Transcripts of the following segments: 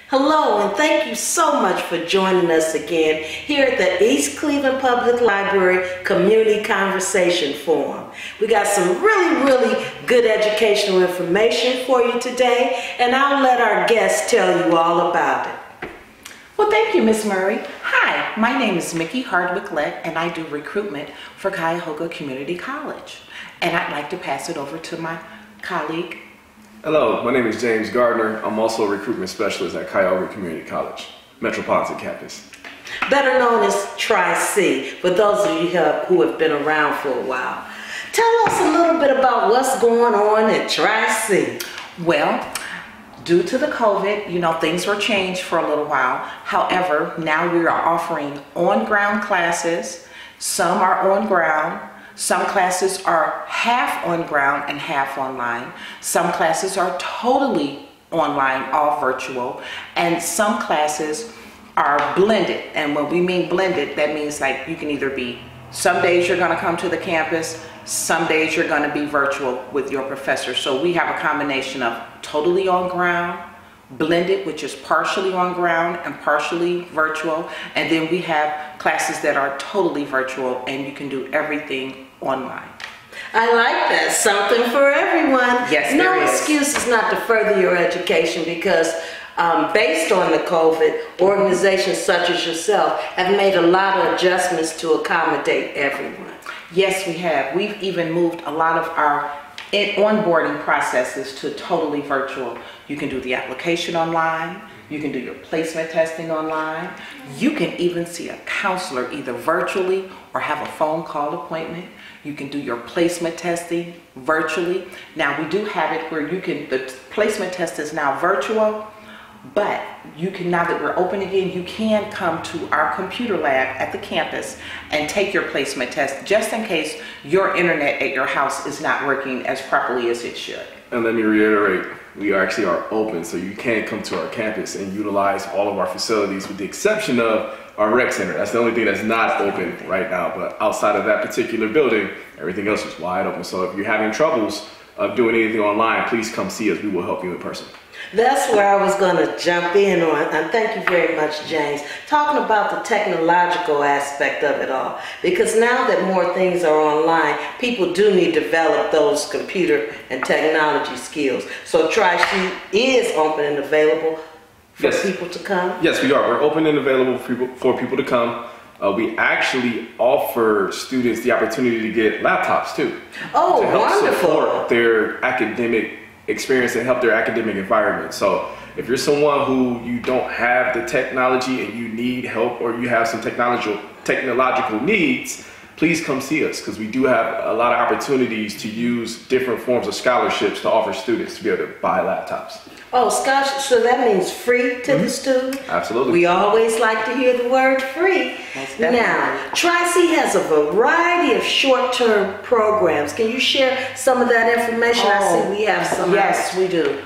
Hello, and thank you so much for joining us again here at the East Cleveland Public Library Community Conversation Forum. We got some really good educational information for you today, and I'll let our guests tell you all about it. Well, thank you, Ms. Murray. Hi, my name is Mickey Hardwick-Lett, and I do recruitment for Cuyahoga Community College. And I'd like to pass it over to my colleague. Hello, my name is James Gardner. I'm also a recruitment specialist at Cuyahoga Community College, Metropolitan Campus. Better known as Tri-C, for those of you who have been around for a while. Tell us a little bit about what's going on at Tri-C. Well, due to the COVID, things were changed for a little while. However, now we are offering on-ground classes. Some are on-ground. Some classes are half on ground and half online. Some classes are totally online, all virtual. And some classes are blended. And when we mean blended, that means like you can either be, some days you're gonna come to the campus, some days you're gonna be virtual with your professor. So we have a combination of totally on ground, blended, which is partially on ground and partially virtual. And then we have classes that are totally virtual and you can do everything online. I like that. Something for everyone. Yes, no there is. excuses not to further your education because based on the COVID, organizations such as yourself have made a lot of adjustments to accommodate everyone. Yes, we have. We've even moved a lot of our onboarding processes to totally virtual. You can do the application online. You can do your placement testing online. You can even see a counselor either virtually or have a phone call appointment. You can do your placement testing virtually. Now we do have it where the placement test is now virtual, but you can, now that we're open again, you can come to our computer lab at the campus and take your placement test just in case your internet at your house is not working as properly as it should. And let me reiterate, we actually are open, so you can come to our campus and utilize all of our facilities with the exception of our rec center. That's the only thing that's not open right now, but outside of that particular building, everything else is wide open. So if you're having troubles of doing anything online, please come see us. We will help you in person. That's where I was going to jump in on, and thank you very much, James, talking about the technological aspect of it all. Because now that more things are online, people do need to develop those computer and technology skills. So Tri-C is open and available for people to come? Yes, we are. We're open and available for people to come. We actually offer students the opportunity to get laptops too. Oh, to help wonderful. Support their academic experience and help their academic environment. So if you're someone who you don't have the technology and you need help or you have some technological needs, please come see us because we do have a lot of opportunities to use different forms of scholarships to offer students to be able to buy laptops. Oh, scholarship, so that means free to the student? Absolutely. We always like to hear the word free. Now, Tri-C has a variety of short-term programs. Can you share some of that information? I see we have some. Yes, we do.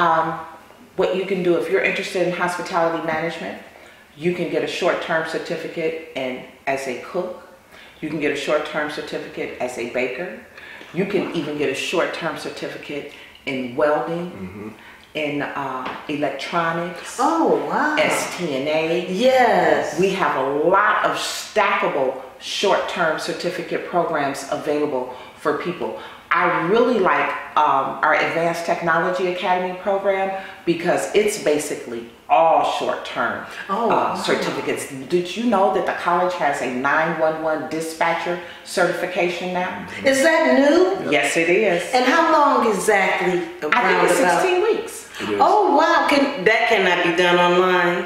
What you can do, if you're interested in hospitality management, you can get a short-term certificate as a cook. You can get a short-term certificate as a baker. You can even get a short-term certificate in welding, in electronics. Oh, wow. STNA. Yes. We have a lot of stackable short-term certificate programs available for people. I really like our Advanced Technology Academy program because it's basically all short-term certificates. Did you know that the college has a 911 dispatcher certification now? Is that new? Yes, it is. And how long exactly? I think it's 16 weeks. Oh, wow. That cannot be done online?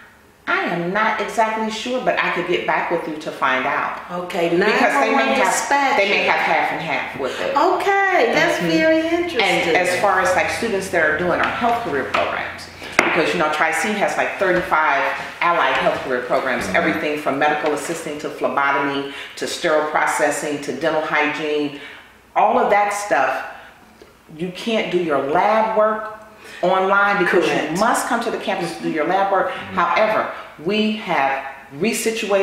I am not exactly sure, but I could get back with you to find out. Okay, because they may have half and half with it. Okay, that's very interesting. And as far as like students that are doing our health career programs, because Tri-C has like 35 allied health career programs, everything from medical assisting to phlebotomy to sterile processing to dental hygiene, all of that stuff. You can't do your lab work online because you must come to the campus to do your lab work. However, we have resituated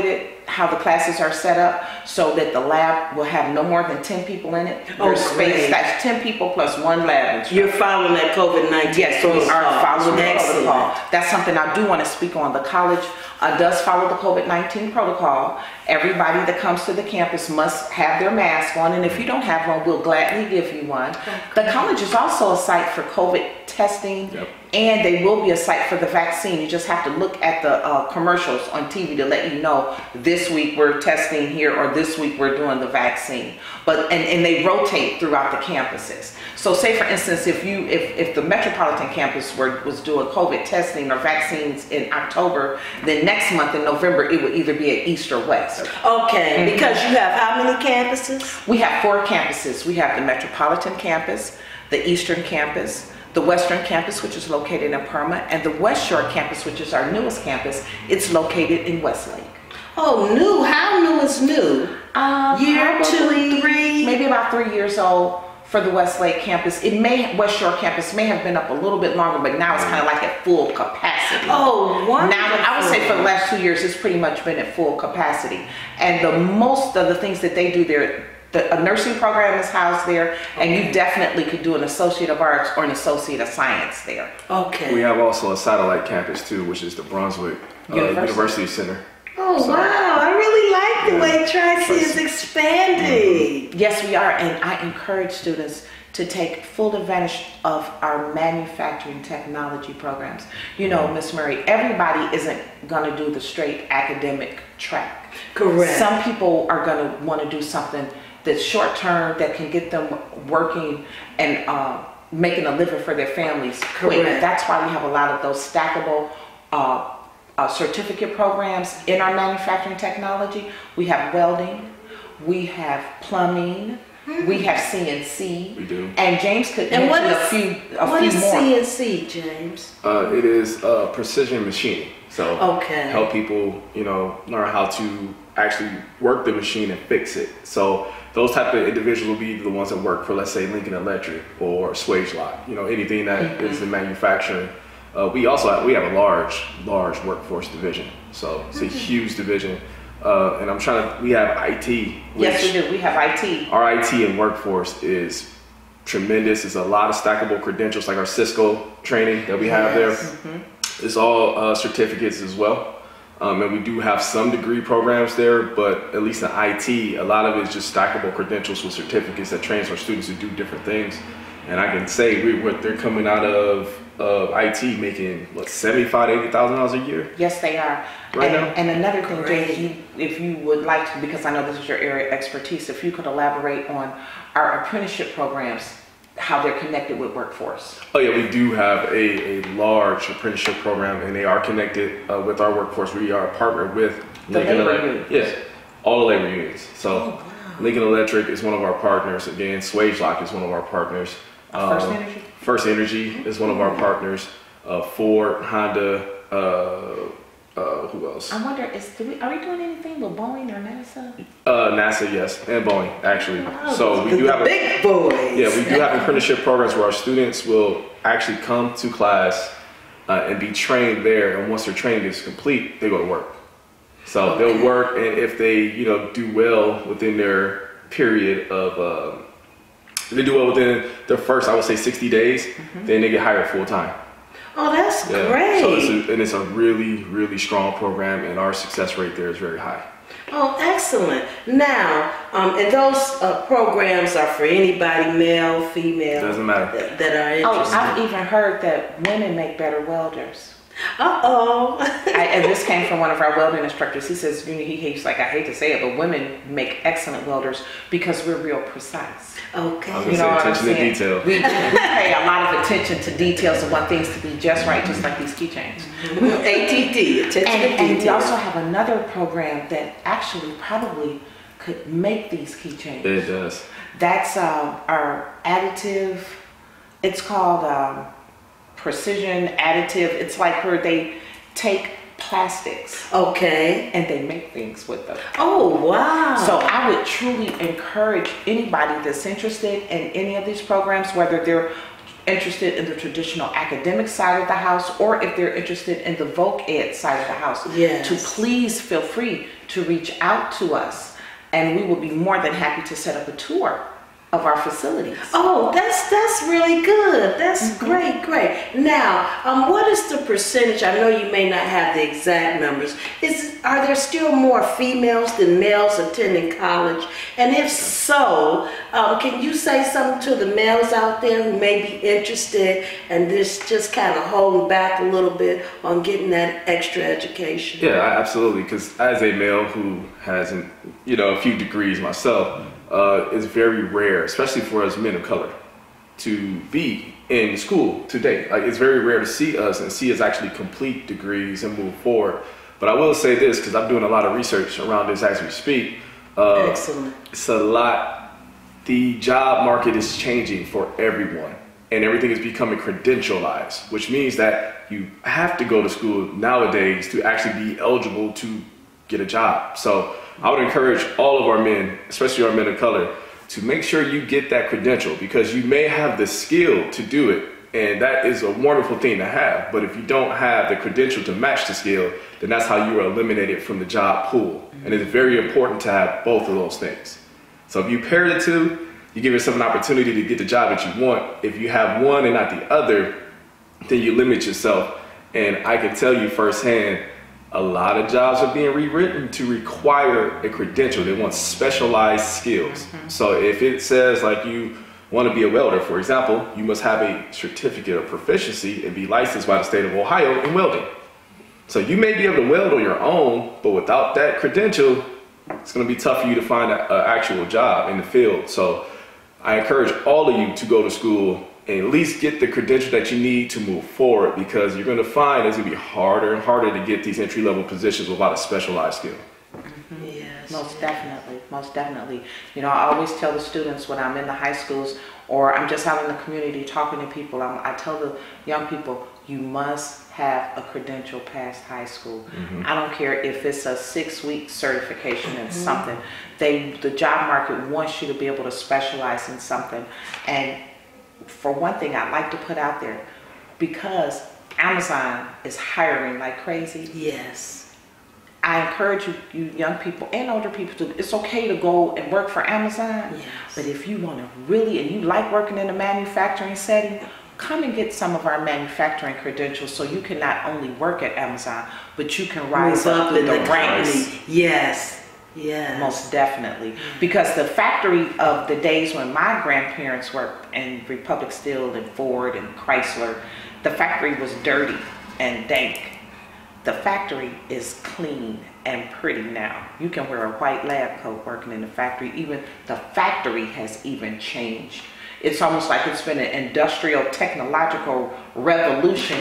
how the classes are set up so that the lab will have no more than 10 people in it. Oh, There's space, great. that's 10 people plus one lab instructor. You're following that COVID-19 Yes, we are following the Excellent. protocol. That's something I do want to speak on. The college does follow the COVID-19 protocol. Everybody that comes to the campus must have their mask on, and if you don't have one, we'll gladly give you one. The college is also a site for COVID testing, and they will be a site for the vaccine. You just have to look at the commercials on TV to let you know this week we're testing here or this week we're doing the vaccine. But and they rotate throughout the campuses. So say for instance, if the Metropolitan campus was doing COVID testing or vaccines in October, then next month in November it would either be at East or West. Okay, because you have how many campuses? We have 4 campuses. We have the Metropolitan campus, the Eastern campus, the Western campus, which is located in Perma, and the West Shore campus, which is our newest campus. It's located in Westlake. Oh, new. How new is new? Year, 2, 3? Maybe about 3 years old for the Westlake campus. West Shore campus may have been up a little bit longer, but now it's kind of like at full capacity. Oh, wonderful. Now, I would say for the last 2 years, it's pretty much been at full capacity. And the most of the things that they do there, a nursing program is housed there, and you definitely could do an Associate of Arts or an Associate of Science there. Okay. We have also a satellite campus too, which is the Brunswick University Center. Oh, so, wow. I really like the way Tri-C is expanding. Yes, we are. And I encourage students to take full advantage of our manufacturing technology programs. You know, Ms. Murray, everybody isn't going to do the straight academic track. Correct. Some people are going to want to do something that's short term that can get them working and making a living for their families quick. Correct. That's why we have a lot of those stackable certificate programs in our manufacturing technology. We have welding, we have plumbing, we have CNC. We do. And James could mention a few more. What is CNC, James? It is precision machining. So help people, learn how to actually work the machine and fix it. So those type of individuals will be the ones that work for, let's say, Lincoln Electric or Swagelok, anything that is in manufacturing. We have a large workforce division. So it's a huge division. And we have IT. Yes, we do. We have IT. Our IT and workforce is tremendous. It's a lot of stackable credentials, like our Cisco training that we have there. It's all certificates as well. And we do have some degree programs there, but at least in IT, a lot of it is just stackable credentials with certificates that trains our students to do different things. And I can say they're coming out of IT making $75,000 to $80,000 a year. Yes, they are. Right now. And another thing, James, if you would like to, because I know this is your area of expertise, if you could elaborate on our apprenticeship programs, how they're connected with workforce. Oh yeah, we do have a large apprenticeship program, and they are connected with our workforce. We are partnered with Lincoln Electric. Yes, all the labor unions. So Lincoln Electric is one of our partners. Again, Swagelok is one of our partners. First Energy? First Energy is one of our partners. Ford, Honda, who else? I wonder, are we doing anything with Boeing or NASA? NASA, yes, and Boeing, actually. Wow. So we do have big boys. Yeah, we do have apprenticeship programs where our students will actually come to class and be trained there. And once their training is complete, they go to work. So they'll work, and if they, do well within their period of, if they do well within their first, I would say 60 days, then they get hired full time. Oh, that's great. So it's a really, really strong program, and our success rate there is very high. Oh, excellent. Now, and those programs are for anybody, male, female. Doesn't matter. That are interested. I've even heard that women make better welders. And this came from one of our welding instructors. He says, he's like, I hate to say it, but women make excellent welders because we're real precise. Okay. I was gonna say attention to detail. We pay a lot of attention to details and want things to be just right, just like these keychains. ATD, attention to detail. And we also have another program that actually probably could make these keychains. It does. That's our additive. It's called precision additive. It's like where they take plastics and they make things with them. Oh, wow. So I would truly encourage anybody that's interested in any of these programs, whether they're interested in the traditional academic side of the house, or if they're interested in the voc ed side of the house, Yes. to please feel free to reach out to us, and we will be more than happy to set up a tour of our facilities. Oh, that's really good. That's great. Now, what is the percentage? I know you may not have the exact numbers. Are there still more females than males attending college? And if so, can you say something to the males out there who may be interested and this just kind of holding back a little bit on getting that extra education? Yeah, absolutely. Because as a male who has, a few degrees myself, it's very rare, especially for us men of color, to be in school today. Like, it's very rare to see us actually complete degrees and move forward. But I will say this, because I'm doing a lot of research around this as we speak. Excellent. It's a lot. The job market is changing for everyone, and everything is becoming credentialized, which means that you have to go to school nowadays to actually be eligible to get a job. So I would encourage all of our men, especially our men of color, to make sure you get that credential, because you may have the skill to do it, and that is a wonderful thing to have. But if you don't have the credential to match the skill, then that's how you are eliminated from the job pool. And it's very important to have both of those things. So if you pair the two, you give yourself an opportunity to get the job that you want. If you have one and not the other, then you limit yourself. And I can tell you firsthand, a lot of jobs are being rewritten to require a credential. They want specialized skills. So if it says like you want to be a welder, for example, you must have a certificate of proficiency and be licensed by the state of Ohio in welding. So you may be able to weld on your own, but without that credential, it's going to be tough for you to find an actual job in the field. So I encourage all of you to go to school and at least get the credential that you need to move forward, because you're going to find it's going to be harder and harder to get these entry-level positions without a specialized skill. Yes. Most definitely, most definitely. I always tell the students when I'm in the high schools or I'm just out in the community talking to people, I tell the young people, you must have a credential past high school. I don't care if it's a 6-week certification in something. The job market wants you to be able to specialize in something. And for one thing, I'd like to put out there, because Amazon is hiring like crazy. Yes. I encourage you young people and older people it's okay to go and work for Amazon. Yes. But if you want to really, and you like working in a manufacturing setting, come and get some of our manufacturing credentials so you can not only work at Amazon, but you can rise up through in the the ranks. company. Yes. Yes. Most definitely. Because the factory of the days when my grandparents worked in Republic Steel and Ford and Chrysler, the factory was dirty and dank. The factory is clean and pretty now. You can wear a white lab coat working in the factory. Even the factory has even changed. It's almost like it's been an industrial technological revolution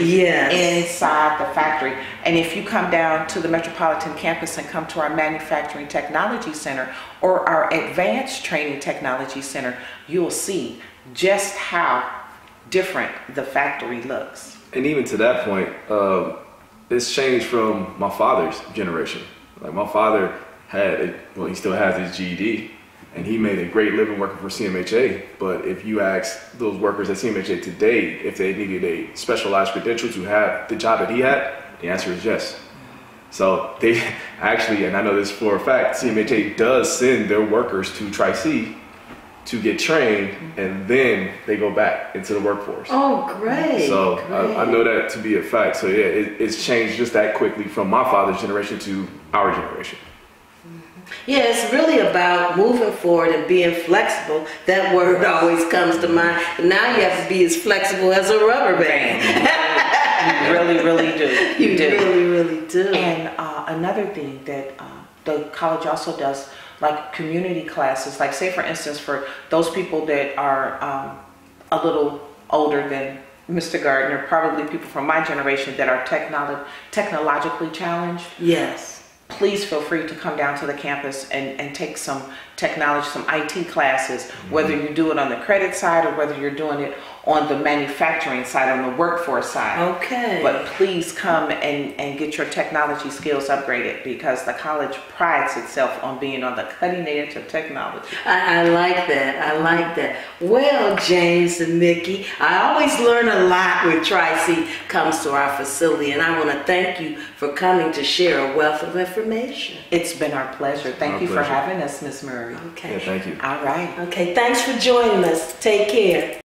inside the factory. And if you come down to the Metropolitan campus and come to our Manufacturing Technology Center or our Advanced Training Technology Center, you'll see just how different the factory looks. And even to that point, it's changed from my father's generation. Like, my father he still has his GED, and he made a great living working for CMHA. But if you ask those workers at CMHA today if they needed a specialized credential to have the job that he had, the answer is yes. So they actually, and I know this for a fact, CMHA does send their workers to Tri-C to get trained, and then they go back into the workforce. Oh, great. So great. I know that to be a fact. So yeah, it's changed just that quickly from my father's generation to our generation. Yeah, it's really about moving forward and being flexible. That word always comes to mind. Now you have to be as flexible as a rubber band. You really, really do. You really, really do. And another thing that the college also does, like community classes, like say for instance, for those people that are a little older than Mr. Gardner, probably people from my generation that are technologically challenged. Yes. Please feel free to come down to the campus and take some technology, some IT classes, whether you do it on the credit side or whether you're doing it on the manufacturing side, on the workforce side. Okay. But please come and get your technology skills upgraded, because the college prides itself on being on the cutting edge of technology. I like that. I like that. Well, James and Nikki, I always learn a lot when Tri-C comes to our facility, and I want to thank you for coming to share a wealth of information. It's been our pleasure. Thank you for pleasure. having us, Ms. Murray. Okay. Yeah, thank you. All right. Okay, thanks for joining us. Take care.